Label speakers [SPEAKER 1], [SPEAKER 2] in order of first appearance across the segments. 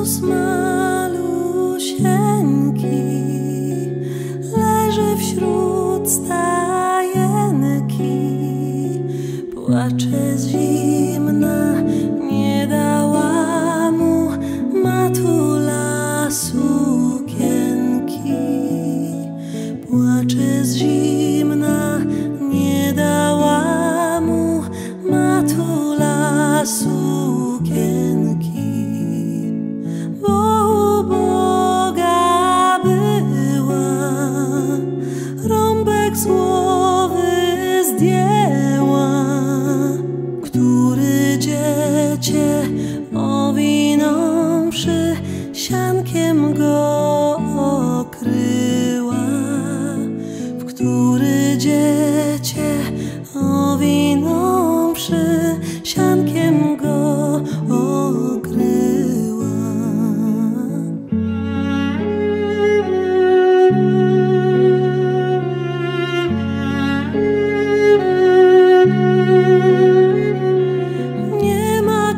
[SPEAKER 1] Jezus malusieńki leży wśród stajenki, płacze z zimna, nie dała mu matula sukienki. Płacze z zimna, nie dała mu matula sukienki. Bo uboga była, rąbek z głowy zdjęła, który dziecię owinąwszy siankiem go okryła, w który dziecię owinąwszy siankiem go okryła. Nie ma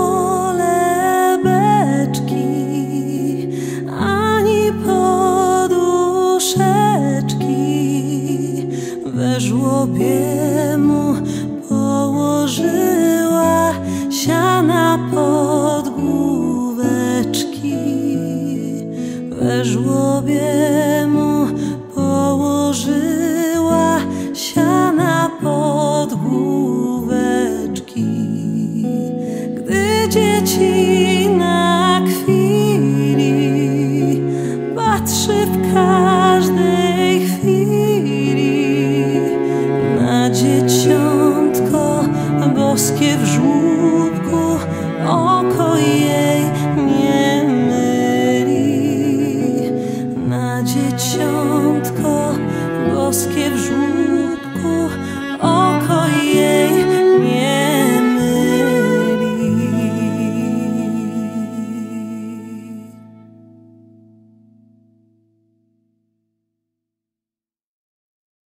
[SPEAKER 1] kolebeczki ani poduszeczki, we żłobie mu położyła siana pod główeczki. We żłobie mu położyła siana pod główeczki. Gdy dzieci na chwili patrzy w każdej chwili na dzieciątko boskie w żłóbku, oko jej nie myli. Na dzieciątko boskie w żłóbku,